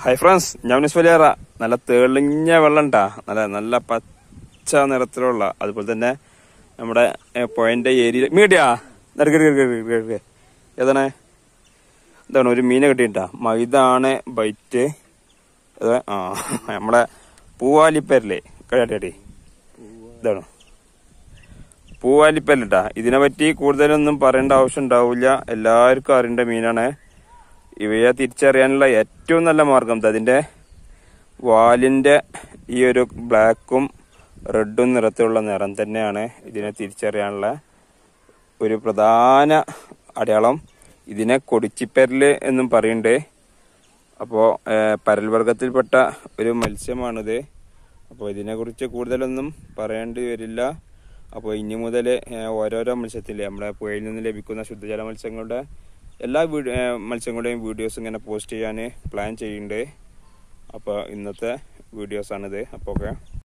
Hi friends, ഞാൻ വലിയാറ. നല്ല തെളിഞ്ഞ വെള്ളം ഉണ്ടാ, നല്ല പച്ച നിറത്തിലുള്ള. അതുപോലെ തന്നെ നമ്മുടെ പുഴന്റെ ഏരിയ മീഡിയാ ഏതാണ് ഇതാണ് ഒരു മീനെ കിട്ടിയിട്ടാ. ഇതാണ് ബൈറ്റ്. നമ്മുടെ പൂവാലിപ്പരല്ലേ കഴിയാട്ടി, ഇതാണ് പൂവാലിപ്പരട്ടാ. ഇതിനെ പറ്റി കൂടുതലൊന്നും പറയേണ്ട ആവശ്യം ഉണ്ടാവില്ല, എല്ലാവർക്കും അറിയേണ്ട മീനാണ്. ഇവയെ തിരിച്ചറിയാനുള്ള ഏറ്റവും നല്ല മാർഗം അതിന്റെ വാലിന്റെ ഈ ഒരു ബ്ലാക്കും റെഡും നിറത്തിലുള്ള നിറം തന്നെയാണ് ഇതിനെ തിരിച്ചറിയാനുള്ള ഒരു പ്രധാന അടയാളം. ഇതിനെ കൊടിച്ചിപ്പരല് എന്നും പറയുന്നുണ്ട്. അപ്പോൾ പരൽവർഗത്തിൽപ്പെട്ട ഒരു മത്സ്യമാണിത്. അപ്പോൾ ഇതിനെക്കുറിച്ച് കൂടുതലൊന്നും പറയേണ്ടി വരില്ല. അപ്പോൾ ഇനി മുതൽ ഓരോരോ മത്സ്യത്തിലെ നമ്മുടെ പുഴയിൽ നിന്ന് ലഭിക്കുന്ന ശുദ്ധജല മത്സ്യങ്ങളുടെ എല്ലാ മത്സ്യങ്ങളുടെയും വീഡിയോസ് ഇങ്ങനെ പോസ്റ്റ് ചെയ്യാൻ പ്ലാൻ ചെയ്യുന്നുണ്ട്. അപ്പോൾ ഇന്നത്തെ വീഡിയോസാണിത്. അപ്പോൾ ഓക്കെ.